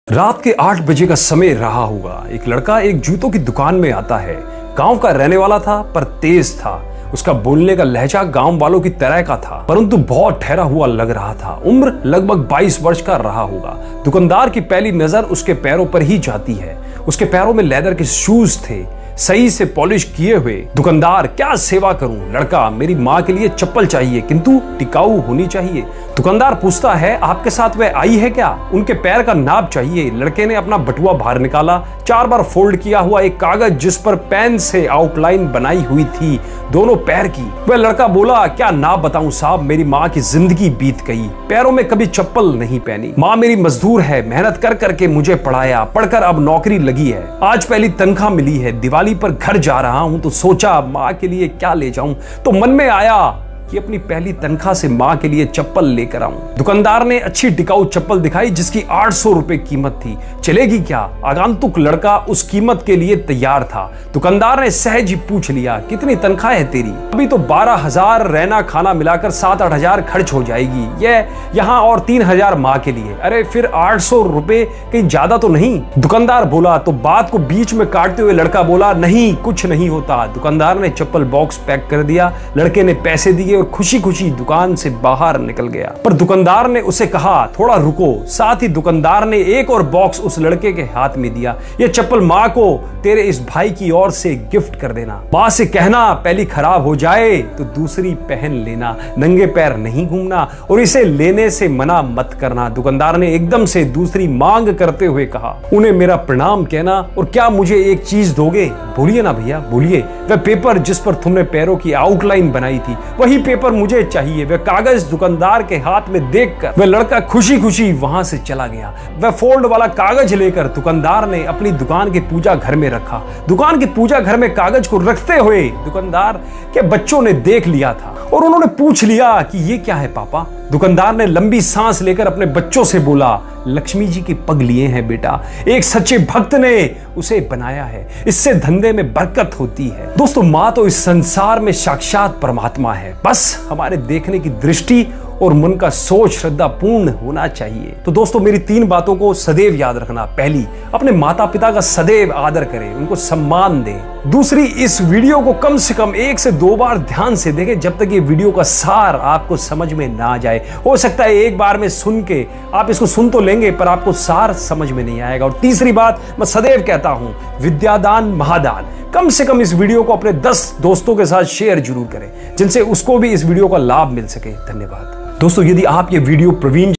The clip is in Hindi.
रात के 8 बजे का समय रहा होगा। एक लड़का एक जूतों की दुकान में आता है। गांव का रहने वाला था पर तेज था। उसका बोलने का लहजा गांव वालों की तरह का था, परंतु बहुत ठहरा हुआ लग रहा था। उम्र लगभग 22 वर्ष का रहा होगा। दुकानदार की पहली नजर उसके पैरों पर ही जाती है। उसके पैरों में लेदर के शूज थे, सही से पॉलिश किए हुए। दुकानदार, क्या सेवा करूं? लड़का, मेरी माँ के लिए चप्पल चाहिए, किंतु टिकाऊ होनी चाहिए। दुकानदार पूछता है, आपके साथ वह आई है क्या? उनके पैर का नाप चाहिए। लड़के ने अपना बटुआ बाहर निकाला, 4 बार फोल्ड किया हुआ एक कागज जिस पर पेन से आउटलाइन बनाई हुई थी दोनों पैर की। वह लड़का बोला, क्या नाप बताऊं साहब, मेरी माँ की जिंदगी बीत गई, पैरों में कभी चप्पल नहीं पहनी। माँ मेरी मजदूर है, मेहनत कर करके मुझे पढ़ाया, पढ़कर अब नौकरी लगी है। आज पहली तनख्वाह मिली है, दिवाली पर घर जा रहा हूं तो सोचा माँ के लिए क्या ले जाऊं, तो मन में आया कि अपनी पहली तनख्वाह से माँ के लिए चप्पल लेकर आऊं। दुकानदार ने अच्छी टिकाऊ चप्पल दिखाई जिसकी 800 रुपए कीमत थी। चलेगी क्या? आगंतुक लड़का उस कीमत के लिए तैयार था। दुकानदार ने सहज ही पूछ लिया, कितनी तनख्वाह है तेरी? अभी तो 12,000, रहना खाना मिलाकर 7-8 हजार खर्च हो जाएगी, ये यहाँ और 3,000 माँ के लिए। अरे फिर 800 रुपए कहीं ज्यादा तो नहीं? दुकानदार बोला। तो बात को बीच में काटते हुए लड़का बोला, नहीं कुछ नहीं होता। दुकानदार ने चप्पल बॉक्स पैक कर दिया। लड़के ने पैसे दिए और खुशी खुशी दुकान से बाहर निकल गया। पर दुकानदार ने उसे कहा, थोड़ा रुको। साथ ही दुकानदार ने एक और बॉक्स उस लड़के के हाथ में दिया। ये चप्पल माँ को तेरे इस भाई की ओर से गिफ्ट कर देना। माँ से कहना, पहली खराब हो जाए तो दूसरी पहन लेना, नंगे पैर नहीं घूमना और इसे लेने से मना मत करना। दुकानदार ने एकदम से दूसरी मांग करते हुए कहा, उन्हें मेरा प्रणाम कहना और क्या मुझे एक चीज दोगे? बोलिए ना भैया, बोलिए। वह पेपर जिस पर तुमने पैरों की आउटलाइन बनाई थी, वही पेपर मुझे चाहिए। वह कागज दुकानदार के हाथ में देखकर वह लड़का खुशी खुशी वहां से चला गया। वह फोल्ड वाला कागज लेकर दुकानदार ने अपनी दुकान के पूजा घर में रखा। दुकान के पूजा घर में कागज को रखते हुए दुकानदार के बच्चों ने देख लिया था और उन्होंने पूछ लिया कि ये क्या है पापा? दुकानदार ने लंबी सांस लेकर अपने बच्चों से बोला, लक्ष्मी जी के पग लिए हैं बेटा, एक सच्चे भक्त ने उसे बनाया है, इससे धंधे में बरकत होती है। दोस्तों, माँ तो इस संसार में साक्षात परमात्मा है, बस हमारे देखने की दृष्टि और मन का सोच श्रद्धा पूर्ण होना चाहिए। तो दोस्तों, मेरी 3 बातों को सदैव याद रखना। पहली, अपने माता पिता का सदैव आदर करें, उनको सम्मान दें। दूसरी, इस वीडियो को कम से कम 1 से 2 बार ध्यान से देखें जब तक ये वीडियो का सार आपको समझ में ना जाए। हो सकता है एक बार में सुन के आप इसको सुन तो लेंगे पर आपको सार समझ में नहीं आएगा। और तीसरी बात, मैं सदैव कहता हूं, विद्यादान महादान। कम से कम इस वीडियो को अपने 10 दोस्तों के साथ शेयर जरूर करें जिनसे उसको भी इस वीडियो का लाभ मिल सके। धन्यवाद। दोस्तों, यदि आप ये वीडियो प्रवीण